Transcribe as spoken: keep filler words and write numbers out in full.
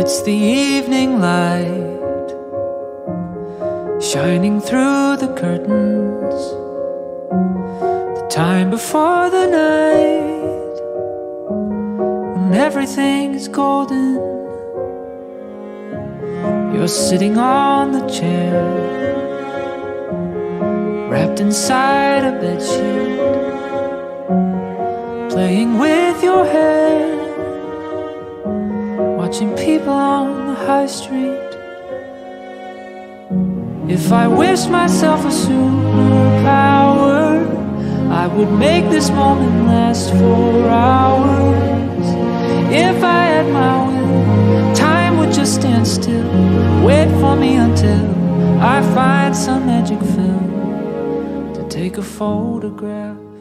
It's the evening light shining through the curtains, the time before the night when everything is golden. You're sitting on the chair, wrapped inside a bedsheet, playing with your hair, watching people on the high street. If I wished myself a superpower, I would make this moment last for hours. If I had my will, time would just stand still, wait for me until I find some magic film to take a photograph.